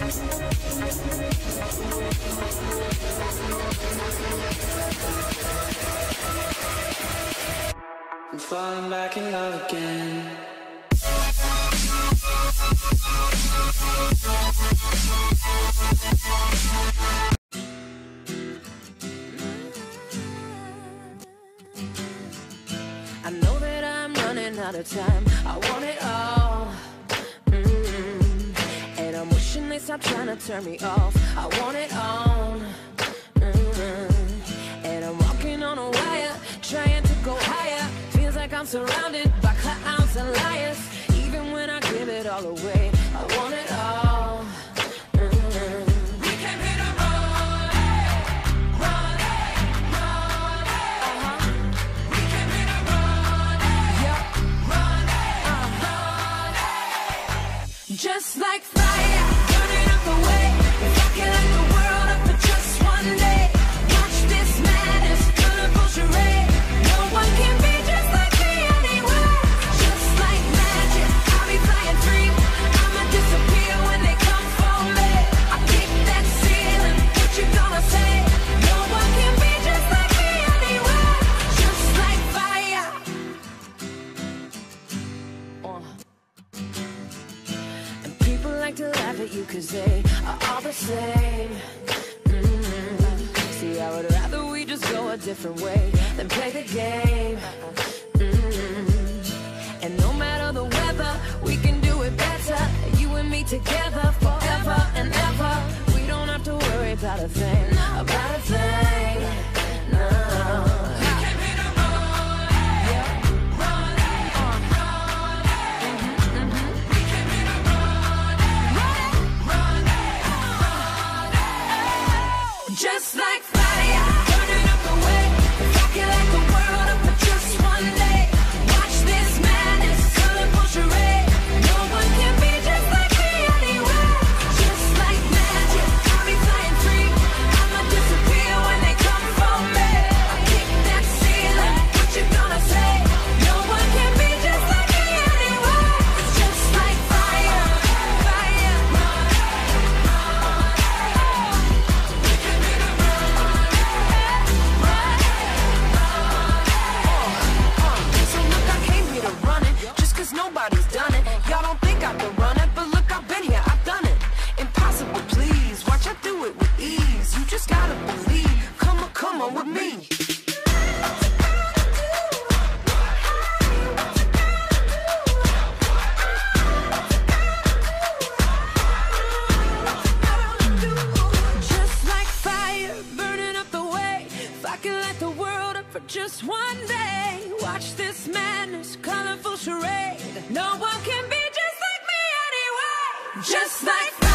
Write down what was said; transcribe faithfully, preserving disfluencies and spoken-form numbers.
I'm falling back in love again. I know that I'm running out of time. I want it all. Mm-hmm. And I'm wishing they stop trying to turn me off. I want it on. Mm-hmm. And I'm walking on a wire, trying to go higher. Feels like I'm surrounded by clowns and liars. Even when I give it all away, I want it all. Mm-hmm. We came here to run, run, run. Uh-huh. We came here to run, yeah, run, uh, run. Just like fire, burning up the way. If I can light the world up for just one day, watch this madness, colorful charade. No one can be just like me anywhere. Just like magic, I'll be flying free. I'ma disappear when they come for me. I kick that ceiling, what you gonna say? No one can be just like me anywhere. Just like fire. Uh. And people like to laugh at you cause they are all the same. Mm-hmm. See, I would rather we just go a different way than play the game. Mm-hmm. And no matter the weather, we can do it better. You and me together forever and ever. We don't have to worry about a thing, about a thing. No. Just like fire, burning up the way. If I can light the world up for just one day, watch this madness, colorful charade. No one can be just like me anywhere. Just like magic, I'll be flying free. I'ma disappear when they come for me. I kick that ceiling, what you gonna say? No one can be just like me anywhere. Just like fire, fire. Nobody's done it. Y'all don't think I can run it, but look, I've been here, I've done it. Impossible, please. Watch, I do it with ease. You just gotta believe. Come on, come on with me. Just like fire, burning up the way. If I can light the world up for just one day, watch this madness, colorful charade. No one can be just like me anyway. Just like